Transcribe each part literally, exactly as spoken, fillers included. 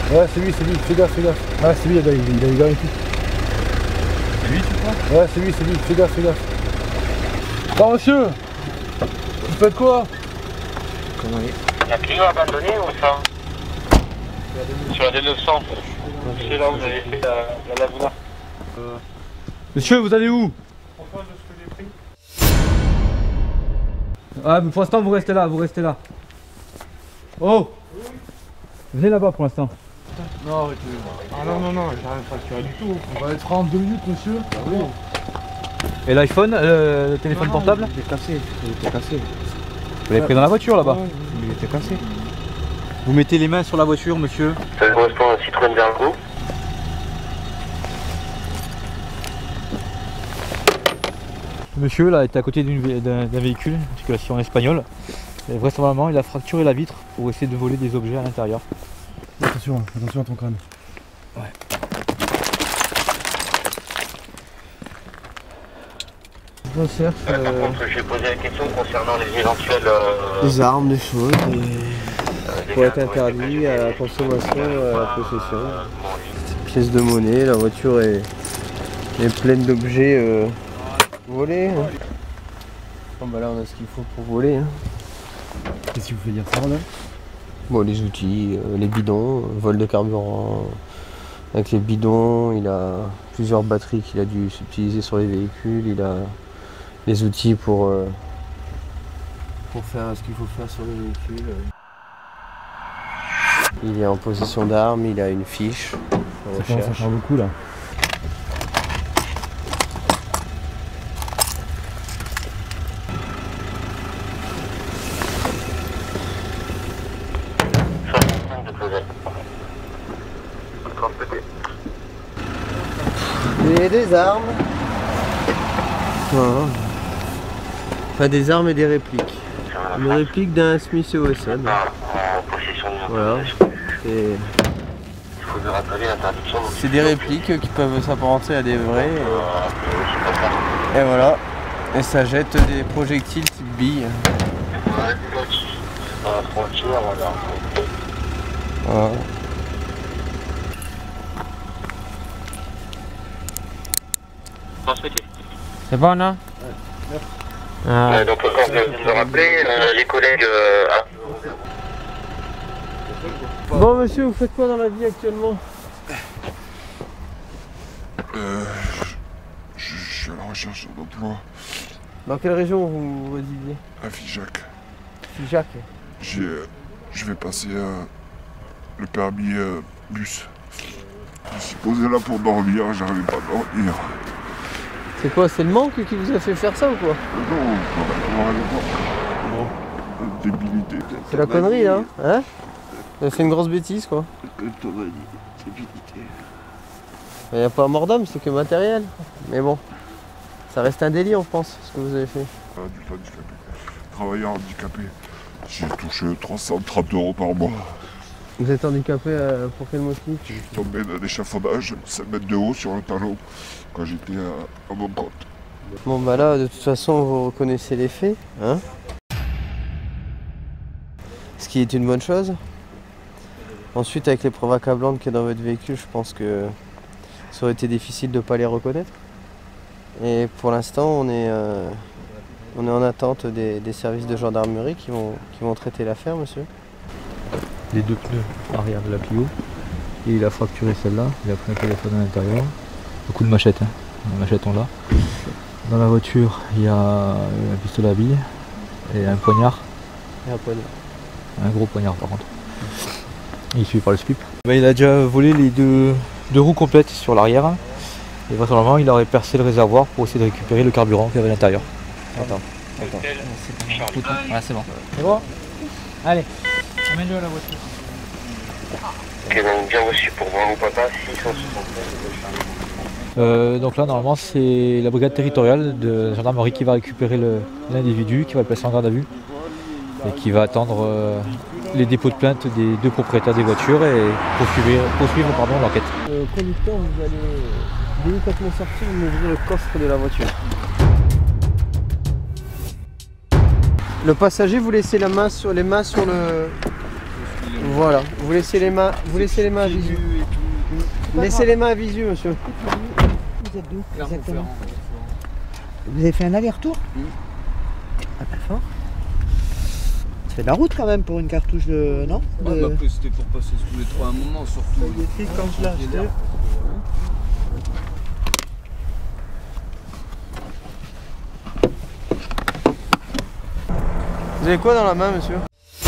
Ouais, c'est lui, c'est lui, fais gaffe, fais gaffe. Ah, c'est lui, il a, il a, il a tout. C'est lui, tu crois? Ouais, c'est lui, c'est lui, fais gaffe, fais gaffe. Bon, monsieur, vous faites quoi? Comment il est? La Clio abandonnée ou ça? Sur la D neuf cents. C'est là où vous avez fait la, la Laguna. Euh... Monsieur, vous allez où? Pourquoi je fais des prix? Ah, mais pour l'instant, vous restez là, vous restez là. Oh! Venez là-bas pour l'instant. Non, arrêtez. Ah non, non, non, j'arrive pas à tirer du tout. On va être en deux minutes, monsieur. Ah oui. Et l'iPhone, euh, le téléphone non, non, portable? Il était cassé, il était cassé. Vous l'avez pris dans la voiture là-bas? Ouais, il était cassé. Vous mettez les mains sur la voiture, monsieur. Ça correspond à un Citroën Bergo. Monsieur là était à côté d'un véhicule, une circulation espagnole. Et vraisemblablement, il a fracturé la vitre pour essayer de voler des objets à l'intérieur. Attention, attention à ton crâne. Ouais. On cherche Euh, euh, par contre, je vais poser la question concernant les éventuels. Euh, des armes, des choses, et... euh, pour être interdit à la consommation, à la possession. Pièces de monnaie, la voiture est, est pleine d'objets euh, volés. Hein. Bon bah là on a ce qu'il faut pour voler. Hein. Qu'est-ce qui vous fait dire ça, là? Bon, les outils, euh, les bidons, euh, vol de carburant. Avec les bidons, il a plusieurs batteries qu'il a dû utiliser sur les véhicules. Il a les outils pour, euh, pour faire ce qu'il faut faire sur les véhicules. Il est en possession d'armes, il a une fiche. Ça commence à faire beaucoup là. Et des armes. Voilà. Enfin des armes et des répliques. Une réplique d'un Smith et Wesson. En possession de Voilà. Il faut me rappeler l'interdiction. C'est des répliques qui peuvent s'apparenter à des vrais. Et... et voilà. Et ça jette des projectiles type billes. Ouais, dans la frontière, voilà. Voilà. Transmettez. C'est bon là? Ah. Euh, donc, quand vous venez de me rappeler, euh, les collègues. Euh, ah. Bon monsieur, vous faites quoi dans la vie actuellement? Euh, je, je suis à la recherche d'emploi Dans quelle région vous résidez? à Figeac. Figeac. J'ai, euh, je vais passer euh, le permis euh, bus. Je suis posé là pour dormir, j'arrive pas à dormir. C'est quoi? C'est le manque qui vous a fait faire ça ou quoi? Non, non, non, non. Débilité. C'est la connerie là, hein? Vous avez fait une grosse bêtise quoi. Débilité. Il n'y a pas mort d'homme, c'est que matériel. Mais bon, ça reste un délit, je pense, ce que vous avez fait. Adulte handicapé. Travailleur handicapé. J'ai touché trois cent trente euros par mois. Vous êtes handicapé euh, pour quel motif? Je suis tombé d'un échafaudage cinq mètres de haut sur un talon quand j'étais à, à mon compte. Bon bah là, de toute façon, vous reconnaissez les faits, hein? Ce qui est une bonne chose. Ensuite, avec les preuves accablantes qu'il y a dans votre véhicule, je pense que ça aurait été difficile de ne pas les reconnaître. Et pour l'instant, on est, euh, on est en attente des, des services de gendarmerie qui vont, qui vont traiter l'affaire, monsieur. Les deux pneus arrière de la Clio. Et il a fracturé celle-là. Il a pris un téléphone à l'intérieur. Un coup de machette, hein. La machette on l'a. Dans la voiture, il y a un pistolet à billes et un poignard. Et un poignard. Un gros poignard par contre. Il est suivi par le S P I P. Ben, il a déjà volé les deux, deux roues complètes sur l'arrière. Et vraisemblablement il aurait percé le réservoir pour essayer de récupérer le carburant qu'il y avait à l'intérieur. Attends, attends. Ouais, c'est bon. C'est bon? Allez, amène-le à la voiture. Ok, donc bien reçu pour voir mon papa, six cent soixante-treize. Euh, donc là normalement c'est la brigade territoriale de gendarmerie qui va récupérer l'individu, qui va le placer en garde à vue et qui va attendre euh, les dépôts de plainte des deux propriétaires des voitures et poursuivre, poursuivre pardon, l'enquête. Euh, conducteur, vous allez délicatement sortir et m'ouvrir le coffre de la voiture. Le passager, vous laissez la main sur, les mains sur le... Voilà, vous laissez les mains, vous laissez les mains à visu. Laissez les mains à visu, monsieur. Vous êtes d'où exactement? Vous avez fait un aller-retour? Mmh. Ah, pas fort. Ça fait de la route quand même pour une cartouche de. Non de... Ouais, bah après c'était pour passer sous les trois à un moment, surtout. Ça y est, quand je l'ai acheté. Vous avez quoi dans la main, monsieur?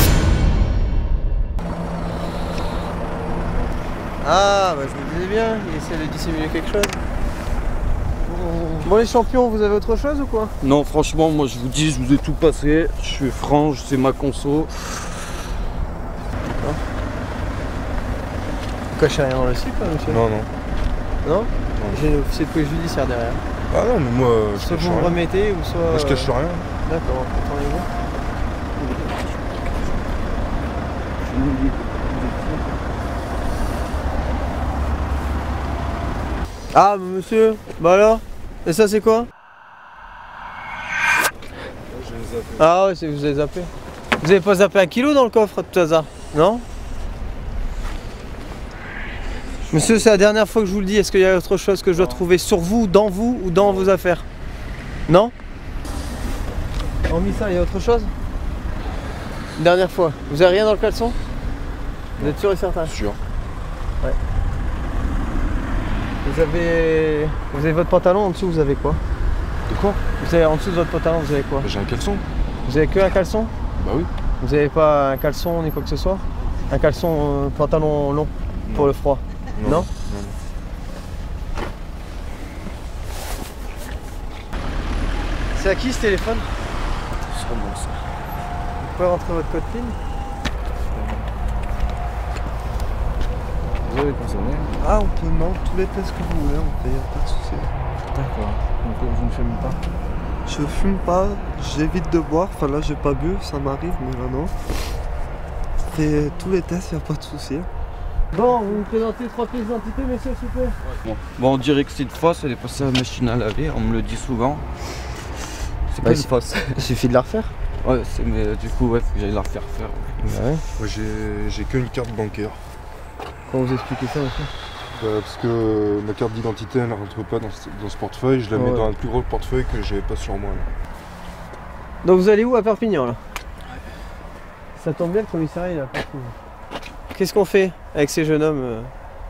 Ah, bah je me disais bien, il essaie de dissimuler quelque chose. Bon les champions, vous avez autre chose ou quoi? Non, franchement, moi je vous dis, je vous ai tout passé. Je suis franc, c'est ma conso. Vous cachez rien dans le slip, hein, monsieur? Non, non. Non, j'ai l'officier de police judiciaire derrière. Ah non, mais moi, je soit cache vous me rien. remettez ou soit... Moi, je cache rien. D'accord, attendez-vous. Ah, monsieur, bah alors? Et ça, c'est quoi? Ah ouais, vous avez zappé. Vous avez pas zappé un kilo dans le coffre, à tout hasard? Non? Monsieur, c'est la dernière fois que je vous le dis. Est-ce qu'il y a autre chose que je dois trouver sur vous, dans vous ou dans vos affaires? Non? Hormis ça, il y a autre chose? Dernière fois. Vous avez rien dans le caleçon? Vous êtes sûr et certain? Sûr. Ouais. Vous avez... Vous avez votre pantalon, en dessous vous avez quoi? De quoi? Vous avez en dessous de votre pantalon, vous avez quoi? J'ai un caleçon. Vous avez que un caleçon? Bah oui. Vous avez pas un caleçon ni quoi que ce soit? Un caleçon euh, pantalon long Non. pour le froid? Non. Non, non. C'est à qui ce téléphone? C'est bon ça. Vous pouvez rentrer votre code PIN? Vous avez consommé? Ah, on peut, non, tous les tests que vous voulez, on fait, y a pas de souci. D'accord. Donc vous ne fumez pas? Je fume pas, j'évite de boire, enfin là j'ai pas bu, ça m'arrive, mais là non. Fait tous les tests, y a pas de souci. Bon, vous me présentez trois pièces d'identité, messieurs, s'il vous plaît? Bon. bon, on dirait que c'est une fausse, elle est passée à la machine à laver, on me le dit souvent. C'est Bah, pas une fausse. Il suffit de la refaire. Ouais, c'est, mais euh, du coup, ouais, faut que j'aille la refaire faire. Ouais. Moi j'ai j'ai qu'une carte bancaire. Comment vous expliquez ça, monsieur? Bah, parce que ma carte d'identité elle ne rentre pas dans ce, dans ce portefeuille, je la mets Ouais. dans un plus gros portefeuille que j'avais pas sur moi. Là. Donc vous allez où à Perpignan là? Ça tombe bien, le commissariat il est à Perpignan. Qu'est-ce qu'on fait avec ces jeunes hommes euh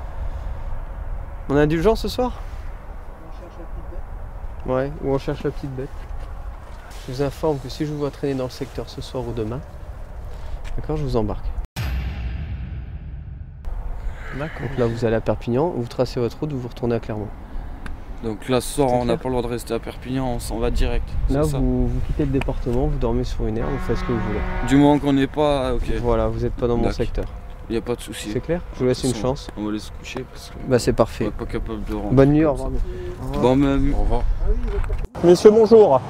On a indulgence ce soir? On cherche la petite bête. Ouais, ou on cherche la petite bête. Je vous informe que si je vous vois traîner dans le secteur ce soir ou demain, d'accord, je vous embarque. D'accord. Donc là vous allez à Perpignan, vous tracez votre route, vous vous retournez à Clermont. Donc là, ce soir, C'est on n'a clair. pas le droit de rester à Perpignan, on s'en va direct. Là c'est ça. vous, vous quittez le département, vous dormez sur une aire, vous faites ce que vous voulez. Du moment qu'on n'est pas, ok, Voilà, vous n'êtes pas dans mon D'accord. secteur. il n'y a pas de souci. C'est clair? Je vous laisse une De toute façon, chance. On va aller se coucher parce que Bah c'est on parfait. n'est pas capable de rentrer. Bonne nuit, au comme revoir. ça. Bon, même. Au revoir. Messieurs, bonjour.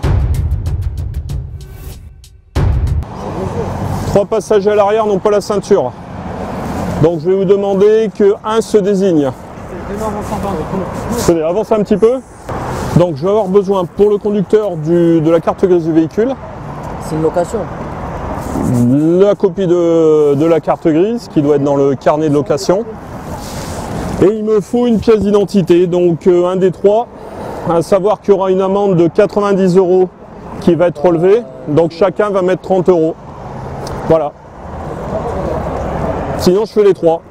Trois passagers à l'arrière n'ont pas la ceinture. Donc je vais vous demander que un se désigne. Tenez, avance un petit peu. Donc je vais avoir besoin pour le conducteur du- de la carte grise du véhicule, C'est une location. la copie de, de la carte grise qui doit être dans le carnet de location. Et il me faut une pièce d'identité, donc euh, un des trois, à savoir qu'il y aura une amende de quatre-vingt-dix euros qui va être relevée, donc chacun va mettre trente euros. Voilà. Sinon je fais les trois.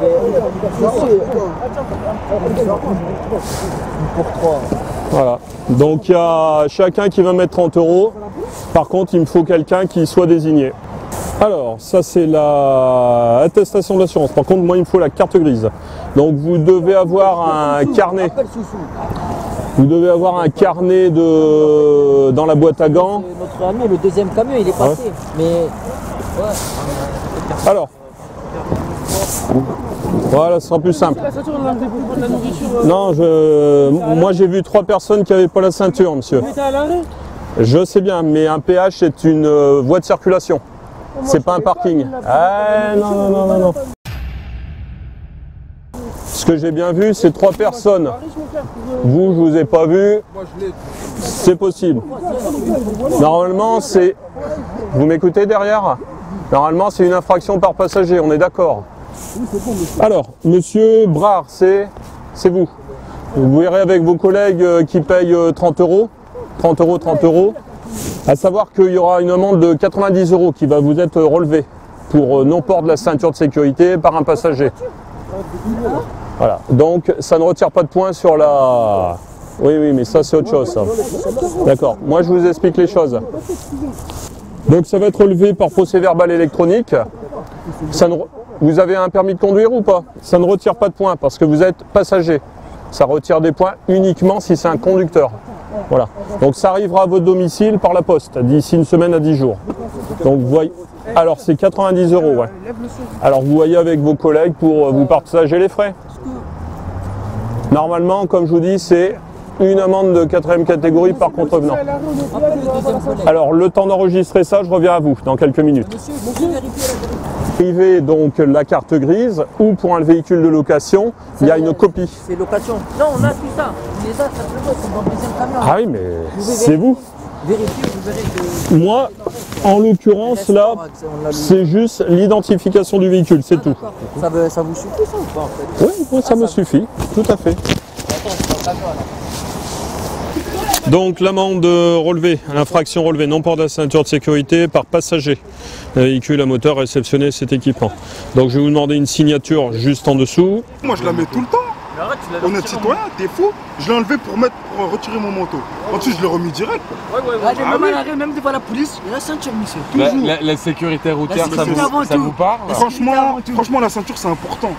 Pour trois. Voilà. Donc il y a chacun qui va mettre trente euros. Par contre, il me faut quelqu'un qui soit désigné. Alors, ça c'est la attestation d'assurance. Par contre, moi il me faut la carte grise. Donc vous devez avoir un carnet. Appelle Soussou. Vous devez avoir un carnet de dans la boîte à gants. C'est notre ami, le deuxième camion, il est passé. Mais. Ouais. Alors. Voilà, ce sera plus simple. Non, je, moi j'ai vu trois personnes qui n'avaient pas la ceinture, monsieur. Je sais bien, mais un péage c'est une euh, voie de circulation. C'est pas un parking. Ah non, non, non, non, non. Ce que j'ai bien vu, c'est trois personnes. Vous, je vous ai pas vu. C'est possible. Normalement, c'est... Vous m'écoutez derrière? Normalement, c'est une infraction par passager, on est d'accord. Alors, monsieur Brard, c'est vous. Vous verrez avec vos collègues qui payent trente euros, trente euros, trente euros. À savoir qu'il y aura une amende de quatre-vingt-dix euros qui va vous être relevée pour non-port de la ceinture de sécurité par un passager. Voilà, donc ça ne retire pas de points sur la... Oui, oui, mais ça c'est autre chose, ça. D'accord, moi je vous explique les choses. Donc ça va être relevé par procès verbal électronique. Ça ne... Vous avez un permis de conduire ou pas? Ça ne retire pas de points parce que vous êtes passager. Ça retire des points uniquement si c'est un conducteur. Voilà. Donc ça arrivera à votre domicile par la poste d'ici une semaine à dix jours. Donc vous voyez... Alors c'est quatre-vingt-dix euros, ouais. Alors vous voyez avec vos collègues pour vous partager les frais. Normalement, comme je vous dis, c'est une amende de quatrième catégorie par contrevenant. Alors le temps d'enregistrer ça, je reviens à vous dans quelques minutes. Privé, donc la carte grise, ou pour un véhicule de location, il y a une copie. C'est location. Non, on a tout ça. On les a, ça se voit, c'est dans le deuxième camion. Ah oui, mais c'est vous. Vérifiez, vous verrez que... Moi, en l'occurrence, là, c'est juste l'identification du véhicule, c'est tout. Ça, veut, ça vous suffit ça ou pas en fait? Oui, oui, ça me suffit, tout à fait. Donc l'amende relevée, l'infraction relevée, non port de la ceinture de sécurité par passager. Un véhicule à moteur réceptionné cet équipement. Donc je vais vous demander une signature juste en dessous. Moi je la mets tout le temps. Honnête citoyen, t'es fou. Je l'ai enlevé pour, mettre, pour retirer mon manteau. Ensuite je l'ai remis direct. Ouais, ouais, ouais. Ah, ah, même, oui. à l'arrêt, même devant la police, il y a la ceinture, monsieur. La, la, la sécurité routière, la sécurité ça, vous, ça vous parle? Franchement, franchement, la ceinture c'est important.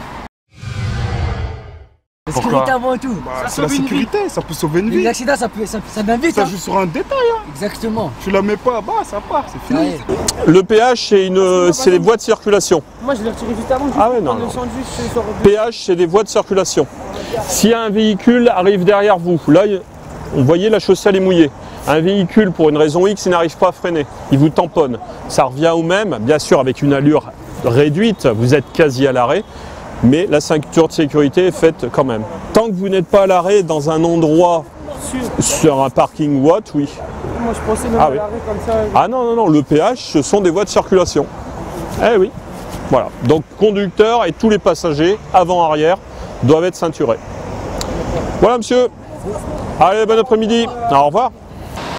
La sécurité avant tout. Bah, c'est la sécurité, vie. Ça peut sauver une vie. L'accident, ça peut, ça, ça va vite. Ça hein. joue sur un détail. Hein. Exactement. Tu la mets pas, bah ça part, c'est fini. Ouais. Le péage, c'est une, c'est les voies de circulation. Moi, je l'ai retiré juste avant. Ah ouais, non. non. Péage, c'est des voies de circulation. Si un véhicule arrive derrière vous, là, vous voyez la chaussée elle est mouillée. Un véhicule, pour une raison X, il n'arrive pas à freiner. Il vous tamponne. Ça revient au même, bien sûr, avec une allure réduite. Vous êtes quasi à l'arrêt. Mais la ceinture de sécurité est faite quand même. Tant que vous n'êtes pas à l'arrêt dans un endroit sur un parking watt, oui. Moi je pensais même ah, à oui. l'arrêt comme ça. Ah non, non, non, le péage, ce sont des voies de circulation. Eh oui. Voilà. Donc conducteur et tous les passagers, avant-arrière, doivent être ceinturés. Voilà monsieur. Allez, bon après-midi. Au revoir.